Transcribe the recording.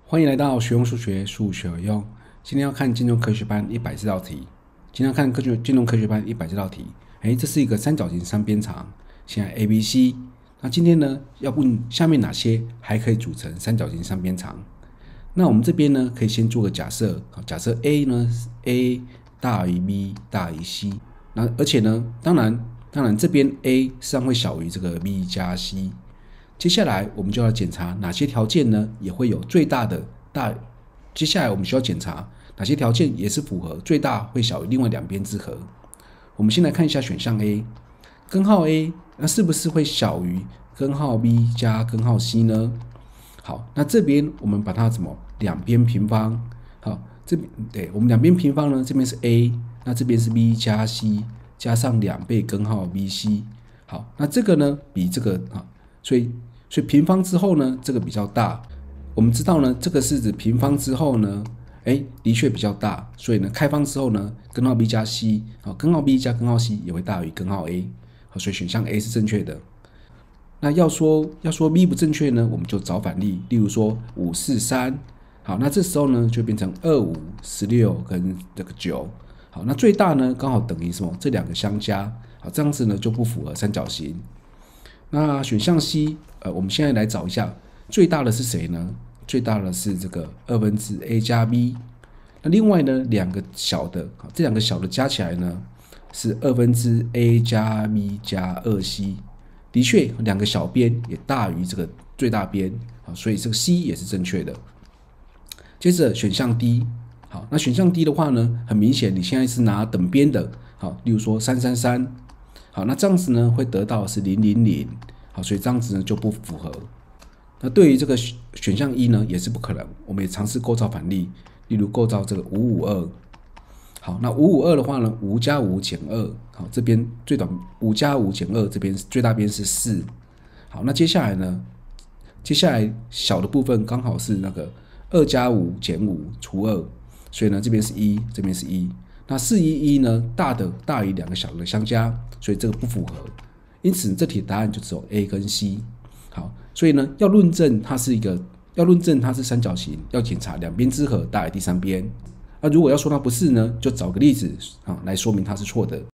欢迎来到学用数学，数学有用。今天要看金融科学班140道题。今天要看金融科学班140道题。这是一个三角形三边长，现在 ABC。那今天呢，要问下面哪些还可以组成三角形三边长？那我们这边呢，可以先做个假设，假设 A 呢 A 大于 B 大于 C。那而且呢，当然这边 A 实际上会小于这个 B 加 C。接下来我们就要检查哪些条件呢也会有最大的大。接下来我们需要检查哪些条件也是符合最大会小于另外两边之和。我们先来看一下选项 A， 根号 A 那是不是会小于根号 B 加根号 C 呢？好，那这边我们把它怎么两边平方？好，这边对我们两边平方呢，这边是 A， 那这边是 B 加 C 加上2倍根号 BC。好，那这个呢比这个所以平方之后呢，这个比较大。我们知道呢，这个是指平方之后呢，的确比较大。所以呢，开方之后呢，根号 B 加 C， 根号 B 加根号 C 也会大于根号 A。所以选项 A 是正确的。那要说 B 不正确呢，我们就找反例，例如说5、4、3。好，那这时候呢就变成25、16跟这个9。好，那最大呢刚好等于什么？这两个相加。好，这样子呢就不符合三角形。那选项 C， 我们现在来找一下最大的是谁呢？最大的是这个2/A 加 B。那另外呢，两个小的，这两个小的加起来呢是2/A 加 B 加2C。的确，两个小边也大于这个最大边，所以这个 C 也是正确的。接着选项 D， 好，那选项 D 的话呢，很明显你现在是拿等边的，好，例如说333。好，那这样子呢会得到的是000，好，所以这样子呢就不符合。那对于这个选项1呢也是不可能，我们也尝试构造反例，例如构造这个552。好，那552的话呢，5加5减2，好，这边最短5加5减2，这边最大边是4。好，那接下来小的部分刚好是那个2加5减5除2，所以呢这边是1，这边是1。那411呢大于两个小的相加，所以这个不符合。因此这题答案就只有 A 跟 C。好，所以呢要论证它是三角形，要检查两边之和大于第三边。如果要说它不是呢，就找个例子来说明它是错的。